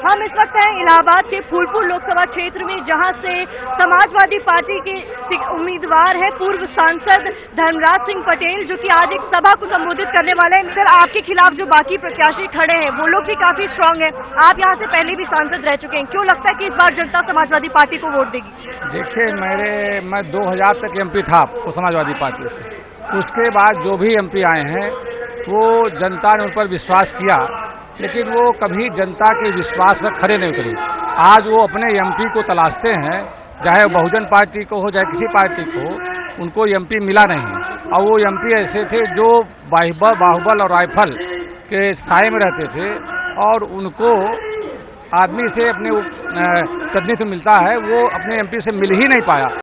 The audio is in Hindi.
हम इस वक्त हैं इलाहाबाद के फूलपुर लोकसभा क्षेत्र में, जहां से समाजवादी पार्टी के उम्मीदवार हैं पूर्व सांसद धर्मराज सिंह पटेल, जो कि आज एक सभा को संबोधित करने वाले हैं। सर, आपके खिलाफ जो बाकी प्रत्याशी खड़े हैं वो लोग भी काफी स्ट्रांग हैं। आप यहाँ से पहले भी सांसद रह चुके हैं, क्यों लगता है कि इस बार जनता समाजवादी पार्टी को वोट देगी? देखिए, मैं 2000 तक एमपी था समाजवादी पार्टी से। उसके बाद जो भी एमपी आए हैं वो जनता ने उन पर विश्वास किया, लेकिन वो कभी जनता के विश्वास पर खरे नहीं उतरे। आज वो अपने एमपी को तलाशते हैं, चाहे बहुजन पार्टी को हो चाहे किसी पार्टी को, उनको एमपी मिला नहीं। और वो एमपी ऐसे थे जो बाहुबल और राइफल के साए में रहते थे, और उनको आदमी से अपने प्रतिनिधि से मिलता है, वो अपने एमपी से मिल ही नहीं पाया।